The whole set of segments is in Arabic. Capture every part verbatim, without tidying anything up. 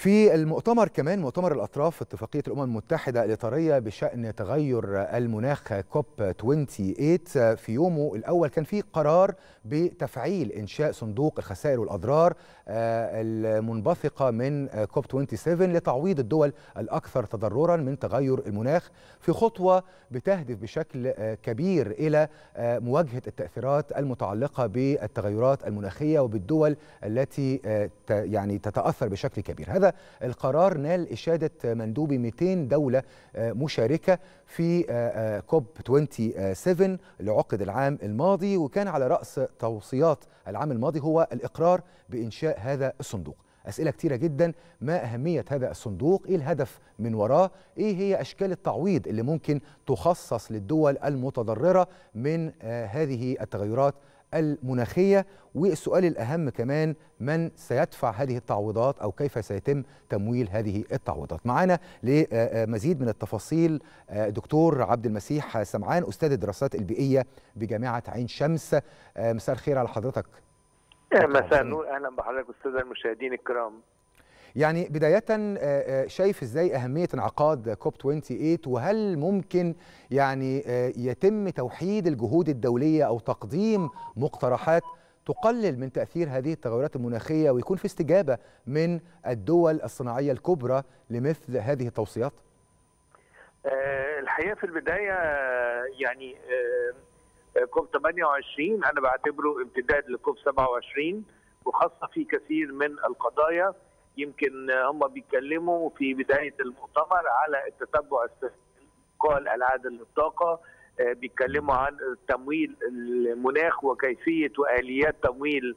في المؤتمر كمان مؤتمر الأطراف اتفاقية الأمم المتحدة الإطارية بشأن تغير المناخ كوب ثمانية وعشرين في يومه الأول كان في قرار بتفعيل إنشاء صندوق الخسائر والأضرار المنبثقة من كوب سبعة وعشرين لتعويض الدول الأكثر تضررا من تغير المناخ في خطوة بتهدف بشكل كبير إلى مواجهة التأثيرات المتعلقة بالتغيرات المناخية وبالدول التي يعني تتأثر بشكل كبير. هذا القرار نال إشادة مندوبي مئتين دولة مشاركة في كوب سبعة وعشرين اللي عقد العام الماضي، وكان على رأس توصيات العام الماضي هو الإقرار بإنشاء هذا الصندوق. أسئلة كتيرة جدا: ما أهمية هذا الصندوق؟ إيه الهدف من وراه؟ إيه هي أشكال التعويض اللي ممكن تخصص للدول المتضررة من هذه التغيرات المناخية؟ والسؤال الأهم كمان: من سيدفع هذه التعويضات أو كيف سيتم تمويل هذه التعويضات؟ معنا لمزيد من التفاصيل دكتور عبد المسيح سمعان، أستاذ الدراسات البيئية بجامعة عين شمس. مساء الخير على حضرتك. مساء النور، أهلا بحضرتك أستاذ المشاهدين الكرام. يعني بداية شايف ازاي أهمية انعقاد كوب ثمانية وعشرين، وهل ممكن يعني يتم توحيد الجهود الدولية أو تقديم مقترحات تقلل من تأثير هذه التغيرات المناخية ويكون في استجابة من الدول الصناعية الكبرى لمثل هذه التوصيات؟ الحقيقة في البداية يعني كوب ثمانية وعشرين أنا بعتبره امتداد لكوب سبعة وعشرين، وخاصة في كثير من القضايا. يمكن هم بيتكلموا في بداية المؤتمر على التتبع استثقال العادل للطاقة، بيتكلموا عن تمويل المناخ وكيفية وآليات تمويل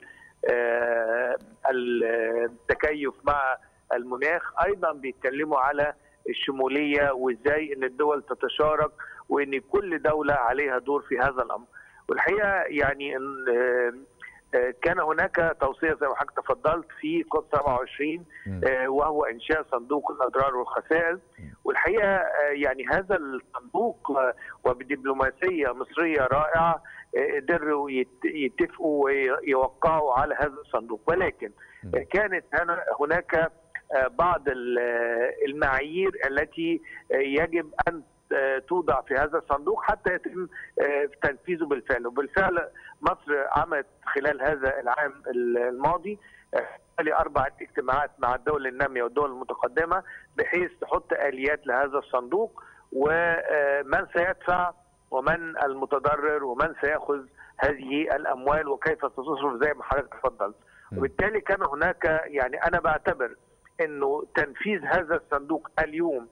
التكيف مع المناخ. أيضا بيتكلموا على الشمولية وإزاي أن الدول تتشارك وأن كل دولة عليها دور في هذا الأمر. والحقيقة يعني كان هناك توصية زي ما حضرتك تفضلت في كوب سبعة وعشرين وهو إنشاء صندوق الأضرار والخسائر. والحقيقة يعني هذا الصندوق وبدبلوماسية مصرية رائعة قدروا يتفقوا ويوقعوا على هذا الصندوق، ولكن كانت هناك بعض المعايير التي يجب أن توضع في هذا الصندوق حتى يتم تنفيذه بالفعل. وبالفعل مصر عملت خلال هذا العام الماضي حوالي أربعة اجتماعات مع الدول النامية والدول المتقدمة بحيث تحط آليات لهذا الصندوق، ومن سيدفع ومن المتضرر ومن سيأخذ هذه الأموال وكيف تصرف زي ما حضرتك تفضلت. وبالتالي كان هناك يعني أنا بعتبر أنه تنفيذ هذا الصندوق اليوم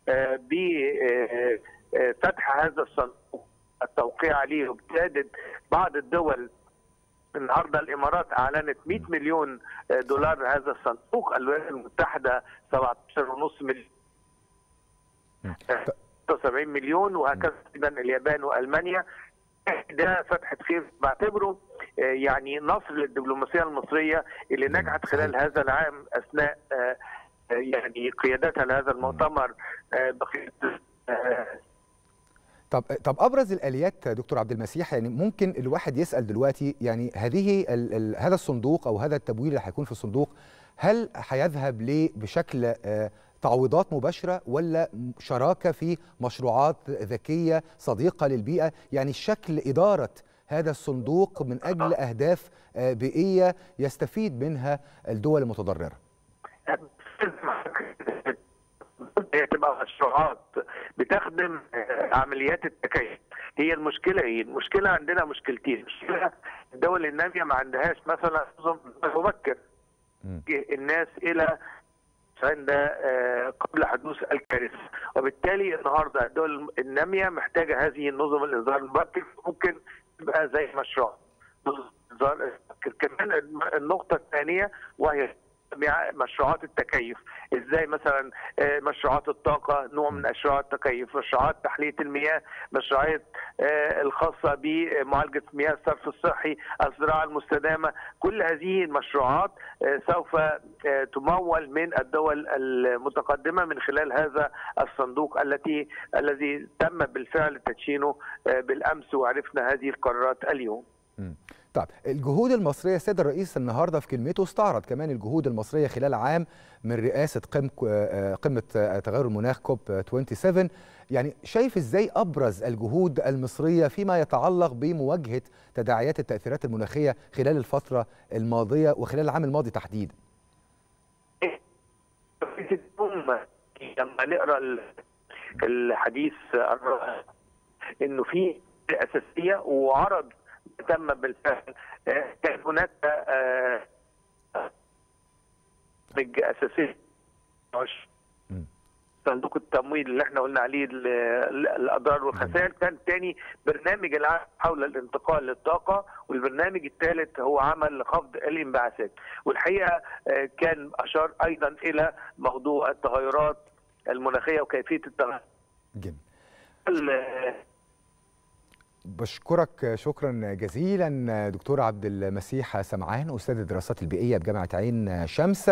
بفتح هذا الصندوق التوقيع عليه وابتدت بعض الدول. النهارده الامارات اعلنت مئة مليون دولار هذا الصندوق، الولايات المتحده سبعة عشر ونص مليون، ستة وسبعين مليون، وهكذا ايضا اليابان والمانيا. ده فتحة خير بعتبره يعني نصر للدبلوماسيه المصريه اللي نجحت خلال هذا العام اثناء يعني قيادتها لهذا المؤتمر. طب طب ابرز الاليات دكتور عبد المسيح، يعني ممكن الواحد يسال دلوقتي يعني هذه ال ال هذا الصندوق او هذا التمويل اللي هيكون في الصندوق هل هيذهب ليه بشكل تعويضات مباشره ولا شراكه في مشروعات ذكيه صديقه للبيئه؟ يعني شكل اداره هذا الصندوق من اجل اهداف بيئيه يستفيد منها الدول المتضرره. هي تبقى مشروعات بتخدم عمليات التكيف. هي المشكله ايه؟ المشكله عندنا مشكلتين. المشكله الدول الناميه ما عندهاش مثلا نظام مبكر الناس الى عند قبل حدوث الكارثه، وبالتالي النهارده الدول الناميه محتاجه هذه النظم الانذار المبكر. ممكن تبقى زي مشروع انذار. كمان النقطه الثانيه وهي مشروعات التكيف. ازاي مثلا مشروعات الطاقه نوع من مشروعات التكيف، مشروعات تحليه المياه، مشروعات الخاصه بمعالجه مياه الصرف الصحي، الزراعه المستدامه. كل هذه المشروعات سوف تمول من الدول المتقدمه من خلال هذا الصندوق التي الذي تم بالفعل تدشينه بالامس وعرفنا هذه القرارات اليوم. طيب الجهود المصرية، السيد الرئيس النهارده في كلمته استعرض كمان الجهود المصرية خلال عام من رئاسة قمة تغير المناخ كوب سبعة وعشرين. يعني شايف ازاي ابرز الجهود المصرية فيما يتعلق بمواجهة تداعيات التأثيرات المناخية خلال الفترة الماضية وخلال العام الماضي تحديدا؟ لما نقرا الحديث انه في اساسيه وعرض تم بالفعل. كان هناك برنامج اساسي صندوق التمويل اللي احنا قلنا عليه الاضرار والخسائر، كان ثاني برنامج العام حول الانتقال للطاقه، والبرنامج الثالث هو عمل لخفض الانبعاثات. والحقيقه كان اشار ايضا الى موضوع التغيرات المناخيه وكيفيه التغير. جميل. بشكرك شكرا جزيلا دكتور عبد المسيح سمعان، استاذ الدراسات البيئيه بجامعه عين شمس.